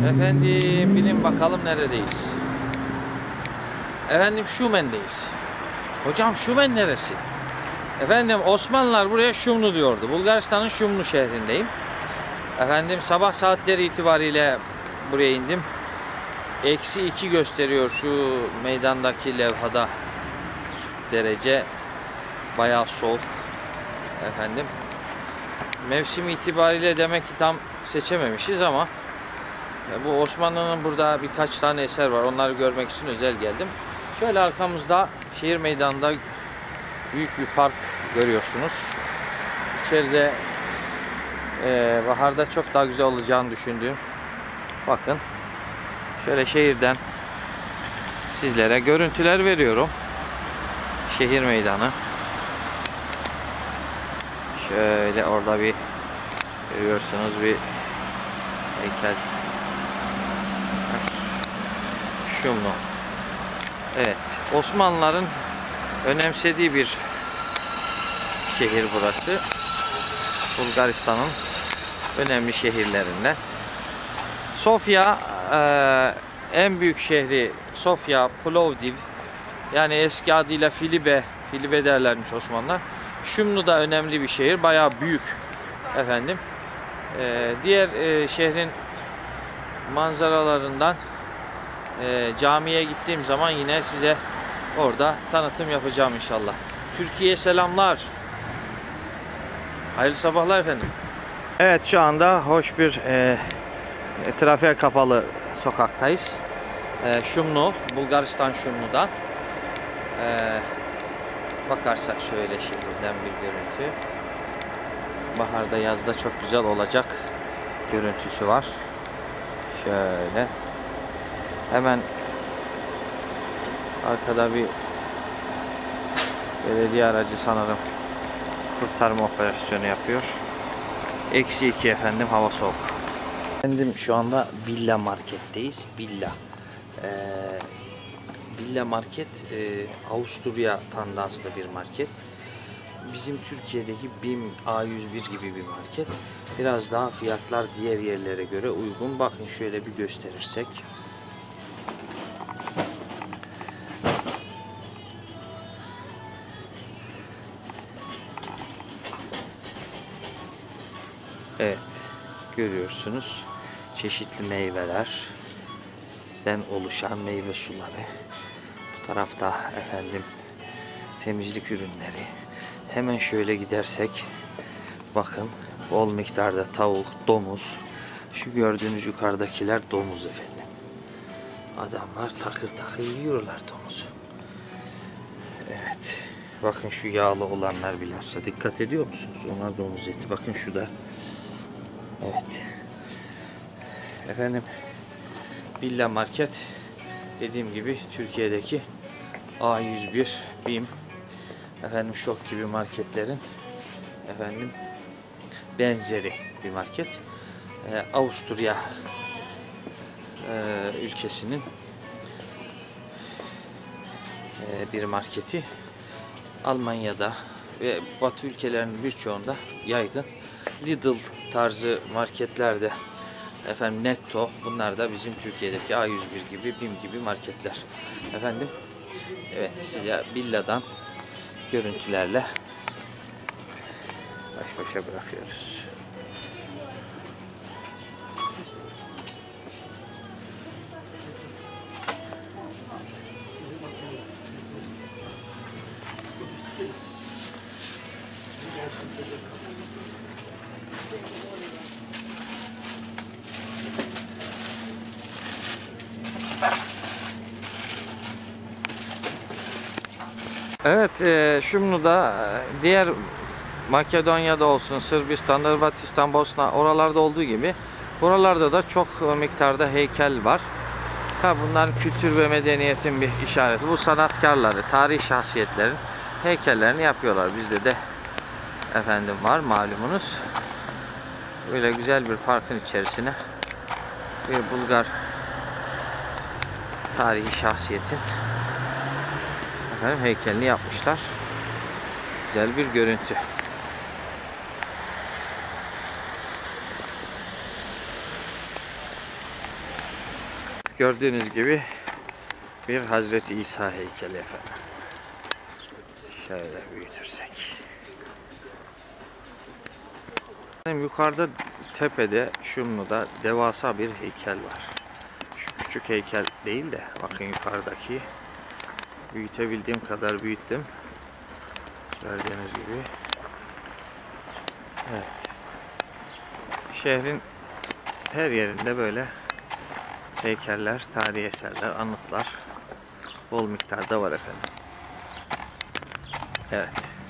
Efendim bilin bakalım neredeyiz? Efendim Şumen'deyiz. Hocam Şumen neresi? Efendim Osmanlılar buraya Şumlu diyordu. Bulgaristan'ın Şumlu şehrindeyim. Efendim sabah saatleri itibariyle buraya indim. -2 gösteriyor şu meydandaki levhada derece. Bayağı soğuk. Efendim mevsim itibariyle demek ki tam seçememişiz ama bu Osmanlı'nın burada birkaç tane eser var. Onları görmek için özel geldim. Şöyle arkamızda şehir meydanında büyük bir park görüyorsunuz. İçeride baharda çok daha güzel olacağını düşündüğüm. Bakın şöyle şehirden sizlere görüntüler veriyorum. Şehir meydanı. Şöyle orada bir görüyorsunuz bir heykel. Şumlu. Evet, Osmanlıların önemsediği bir şehir burası. Bulgaristan'ın önemli şehirlerinden. Sofya en büyük şehri Sofya, Plovdiv. Yani eski adıyla Filibe derlermiş Osmanlılar. Şumlu da önemli bir şehir, bayağı büyük efendim. Diğer şehrin manzaralarından camiye gittiğim zaman yine size orada tanıtım yapacağım inşallah. Türkiye'ye selamlar. Hayırlı sabahlar efendim. Evet, şu anda hoş bir trafiğe kapalı sokaktayız. Şumlu, Bulgaristan Şumlu'da. Bakarsak şöyle şehirden bir görüntü. Baharda yazda çok güzel olacak görüntüsü var. Şöyle. Hemen arkada bir belediye aracı sanırım kurtarma operasyonu yapıyor. -2 efendim, hava soğuk. Efendim şu anda Billa Market'teyiz. Billa. Billa Market Avusturya tandanslı bir market. Bizim Türkiye'deki BİM A101 gibi bir market. Biraz daha fiyatlar diğer yerlere göre uygun. Bakın şöyle bir gösterirsek. Evet, görüyorsunuz çeşitli meyvelerden oluşan meyve suları. Bu tarafta efendim temizlik ürünleri. Hemen şöyle gidersek bakın bol miktarda tavuk, domuz. Şu gördüğünüz yukarıdakiler domuz efendim. Adamlar takır takır yiyorlar domuzu. Evet. Bakın şu yağlı olanlar bilhassa dikkat ediyor musunuz? Onlar domuz eti. Bakın şu da. Evet. Efendim Billa Market dediğim gibi Türkiye'deki A101, BİM, efendim Şok gibi marketlerin efendim benzeri bir market. Avusturya ülkesinin bir marketi. Almanya'da ve Batı ülkelerinin birçoğunda yaygın. Lidl tarzı marketlerde efendim Netto, bunlar da bizim Türkiye'deki A101 gibi, BİM gibi marketler. Efendim evet, size Billa'dan görüntülerle baş başa bırakıyoruz. Evet, Şumlu'da diğer Makedonya'da olsun, Sırbistan, Hırvatistan, Bosna, oralarda olduğu gibi buralarda da çok miktarda heykel var. Bunların kültür ve medeniyetin bir işareti. Bu sanatkarları, tarihi şahsiyetlerin heykellerini yapıyorlar. Bizde de efendim var malumunuz. Böyle güzel bir parkın içerisine bir Bulgar tarihi şahsiyetin heykelini yapmışlar. Güzel bir görüntü. Gördüğünüz gibi bir Hazreti İsa heykeli efendim. Şöyle büyütürsek. Yukarıda tepede Şumlu'da devasa bir heykel var. Şu küçük heykel değil de bakın yukarıdaki, büyütebildiğim kadar büyüttüm. Gördüğünüz gibi. Evet. Şehrin her yerinde böyle heykeller, tarihi eserler, anıtlar bol miktarda var efendim. Evet.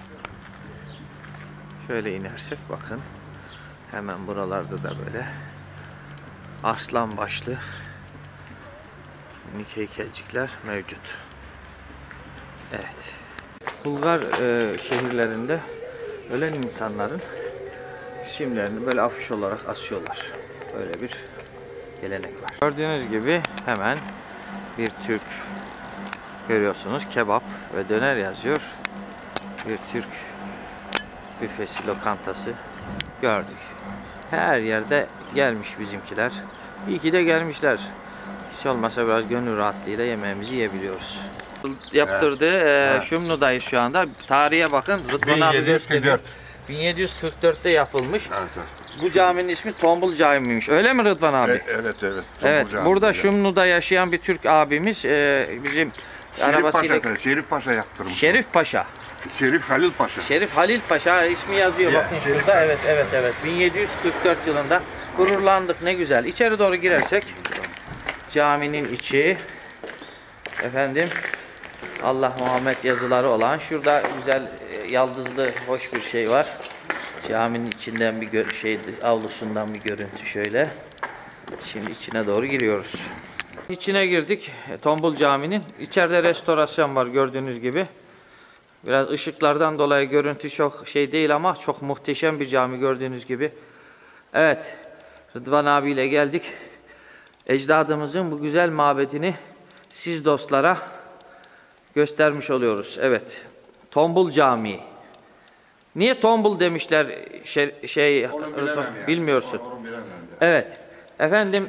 Şöyle inersek bakın. Hemen buralarda da böyle arslan başlı minik heykelcikler mevcut. Evet. Bulgar şehirlerinde ölen insanların isimlerini böyle afiş olarak asıyorlar. Böyle bir gelenek var. Gördüğünüz gibi hemen bir Türk görüyorsunuz. Kebap ve döner yazıyor. Bir Türk büfesi, lokantası gördük. Her yerde gelmiş bizimkiler. İyi ki de gelmişler. Hiç olmazsa biraz gönül rahatlığıyla yemeğimizi yiyebiliyoruz. Yaptırdı. Evet. Şumlu'dayız şu anda. Tarihe bakın. Rıdvan abi gösteriyor. 1744'te yapılmış. Evet, evet. Bu caminin ismi Tombul Camii'ymiş. Öyle mi Rıdvan abi? Evet. Evet. Burada Şumlu'da yaşayan bir Türk abimiz bizim arabasıyla Şerif Paşa yaptırmış. Şerif Paşa. Şerif Halil Paşa. Şerif Halil Paşa ismi yazıyor bakın şurada. Evet. 1744 yılında gururlandık, ne güzel. İçeri doğru girersek caminin içi efendim, Allah Muhammed yazıları olan, şurada güzel yaldızlı hoş bir şey var. Caminin içinden bir avlusundan bir görüntü şöyle. Şimdi içine doğru giriyoruz. İçine girdik. Tombul Camii'nin. İçeride restorasyon var gördüğünüz gibi. Biraz ışıklardan dolayı görüntü çok şey değil ama çok muhteşem bir cami gördüğünüz gibi. Evet. Rıdvan abiyle geldik. Ecdadımızın bu güzel mabedini siz dostlara göstermiş oluyoruz. Evet. Tombul Camii. Niye tombul demişler bilmiyorsun. Evet. Efendim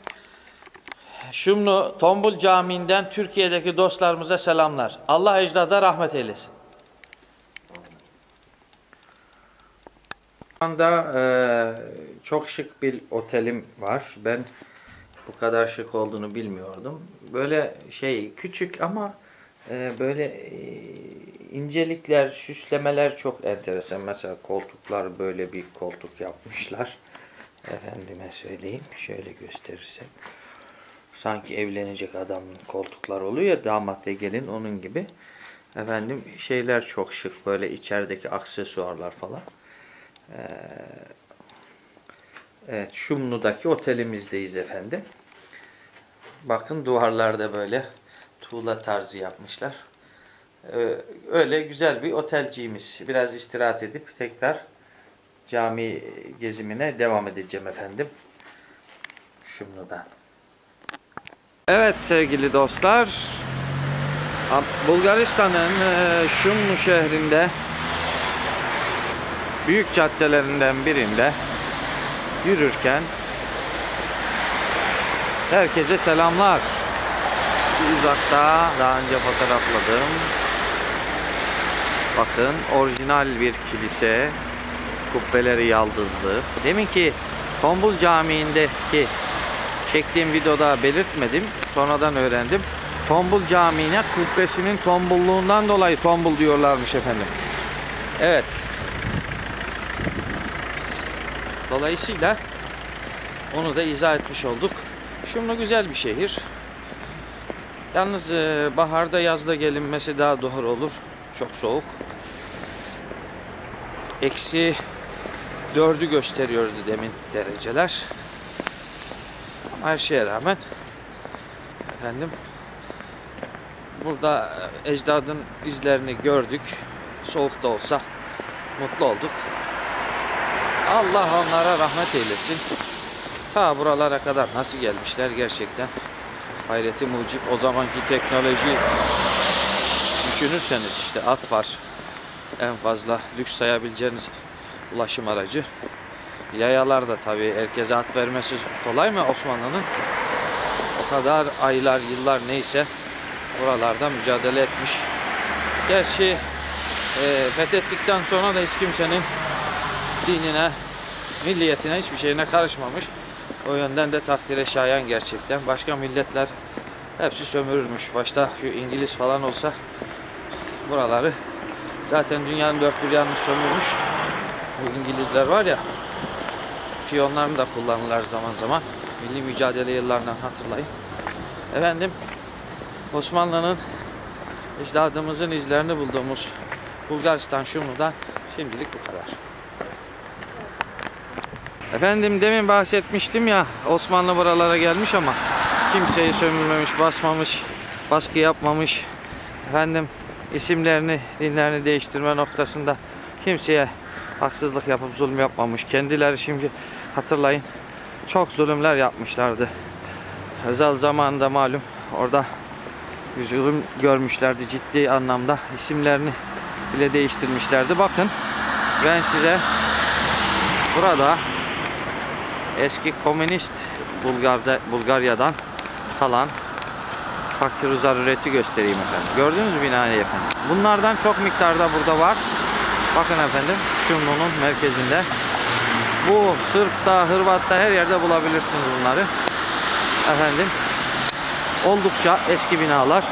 Şumlu Tombul Camii'nden Türkiye'deki dostlarımıza selamlar. Allah ecdada rahmet eylesin. Şu anda çok şık bir otelim var. Ben bu kadar şık olduğunu bilmiyordum. Böyle küçük ama böyle incelikler, süslemeler çok enteresan. Mesela koltuklar, böyle bir koltuk yapmışlar. Efendime söyleyeyim, şöyle gösterirsem. Sanki evlenecek adamın koltuklar oluyor ya, damat ve gelin, onun gibi. Efendim şeyler çok şık, böyle içerideki aksesuarlar falan. Evet, Şumlu'daki otelimizdeyiz efendim. Bakın duvarlarda böyle tuğla tarzı yapmışlar. Öyle güzel bir otelciğimiz. Biraz istirahat edip tekrar cami gezimine devam edeceğim efendim. Şumlu'dan. Evet sevgili dostlar, Bulgaristan'ın Şumlu şehrinde büyük caddelerinden birinde yürürken herkese selamlar. Uzakta daha önce fotoğrafladım. Bakın orijinal bir kilise, kubbeleri yaldızlı. Deminki Tombul Camii'ndeki çektiğim videoda belirtmedim. Sonradan öğrendim. Tombul Camii'ne kubbesinin tombulluğundan dolayı tombul diyorlarmış efendim. Evet. Dolayısıyla onu da izah etmiş olduk. Şumlu güzel bir şehir. Yalnız baharda yazda gelinmesi daha doğru olur. Çok soğuk. -4'ü gösteriyordu demin dereceler. Her şeye rağmen efendim burada ecdadın izlerini gördük. Soğuk da olsa mutlu olduk. Allah onlara rahmet eylesin. Ta buralara kadar nasıl gelmişler gerçekten. Hayreti mucib. O zamanki teknoloji düşünürseniz işte at var. En fazla lüks sayabileceğiniz ulaşım aracı. Yayalar da tabii herkese at vermesi kolay mı Osmanlı'nın? o kadar aylar, yıllar neyse buralarda mücadele etmiş. Gerçi fethettikten sonra da hiç kimsenin dinine, milliyetine, hiçbir şeyine karışmamış. O yönden de takdire şayan gerçekten. Başka milletler hepsi sömürürmüş. Başta şu İngiliz falan olsa buraları zaten dünyanın dört bir yanını sömürmüş. Bu İngilizler var ya, piyonlarını da kullanırlar zaman zaman. Milli mücadele yıllarından hatırlayın. Efendim, Osmanlı'nın ecdadımızın izlerini bulduğumuz Bulgaristan Şumlu'dan şimdilik bu kadar. Efendim, demin bahsetmiştim ya, Osmanlı buralara gelmiş ama kimseyi sömürmemiş, basmamış, baskı yapmamış. Efendim, isimlerini, dinlerini değiştirme noktasında kimseye haksızlık yapıp zulüm yapmamış. Kendileri şimdi hatırlayın, çok zulümler yapmışlardı. Özal zamanında malum orada zulüm görmüşlerdi ciddi anlamda. İsimlerini bile değiştirmişlerdi. Bakın, ben size burada eski komünist Bulgarya'dan kalan fakir zarureti göstereyim efendim. Gördünüz mü binayı efendim? Bunlardan çok miktarda burada var. Bakın efendim, Şumlu'nun merkezinde. Bu Sırp'ta, Hırvat'ta her yerde bulabilirsiniz bunları. Efendim, oldukça eski binalar.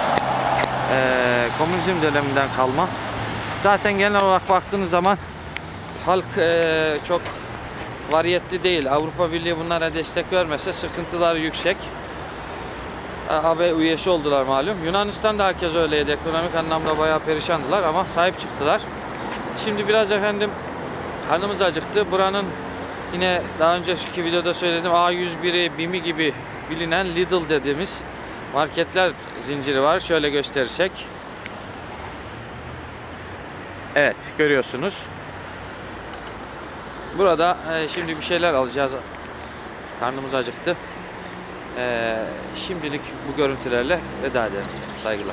Komünizm döneminden kalma. Zaten genel olarak baktığınız zaman halk çok variyetli değil. Avrupa Birliği bunlara destek vermese sıkıntıları yüksek. AB üyesi oldular malum. Yunanistan da herkes öyleydi. Ekonomik anlamda bayağı perişandılar ama sahip çıktılar. Şimdi biraz efendim karnımız acıktı. Buranın yine daha önceki videoda söyledim, A101'i, BİM'i gibi bilinen Lidl dediğimiz marketler zinciri var. Şöyle gösterirsek. Evet, görüyorsunuz. Burada şimdi bir şeyler alacağız. Karnımız acıktı. Şimdilik bu görüntülerle veda edelim. Saygılar.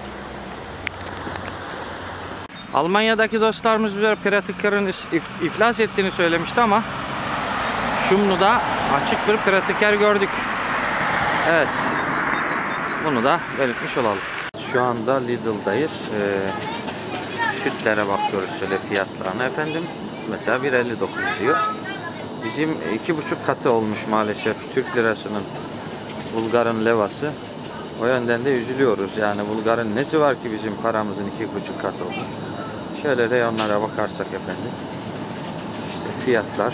Almanya'daki dostlarımız bize Praktikerin iflas ettiğini söylemişti ama Şumlu'da açık bir Praktiker gördük. Evet. Bunu da belirtmiş olalım. Şu anda Lidl'dayız. Sütlere bakıyoruz şöyle fiyatlarına efendim. Mesela 1.59 diyor. Bizim 2,5 katı olmuş maalesef Türk lirasının, Bulgar'ın levası. O yönden de üzülüyoruz. Yani Bulgar'ın nesi var ki bizim paramızın 2,5 katı olmuş. Şöyle reyonlara bakarsak efendim. İşte fiyatlar.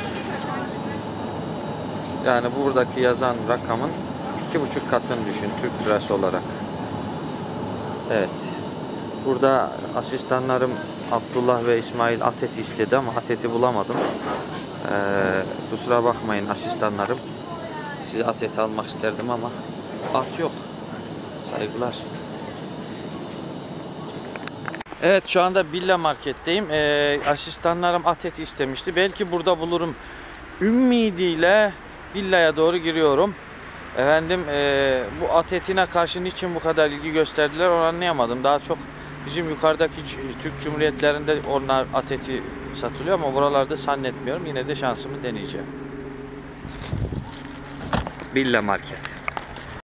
Yani buradaki yazan rakamın 2,5 katını düşün Türk lirası olarak. Evet. Burada asistanlarım Abdullah ve İsmail at eti istedi ama at eti bulamadım. Kusura bakmayın asistanlarım. Size at eti almak isterdim ama at yok. Saygılar. Evet, şu anda Billa marketteyim. Asistanlarım at eti istemişti. Belki burada bulurum ümidiyle Billa'ya doğru giriyorum. Efendim, bu at etine karşı niçin bu kadar ilgi gösterdiler onu anlayamadım. Daha çok bizim yukarıdaki Türk Cumhuriyetlerinde onlar at eti satılıyor ama buralarda zannetmiyorum. Yine de şansımı deneyeceğim. Billa market.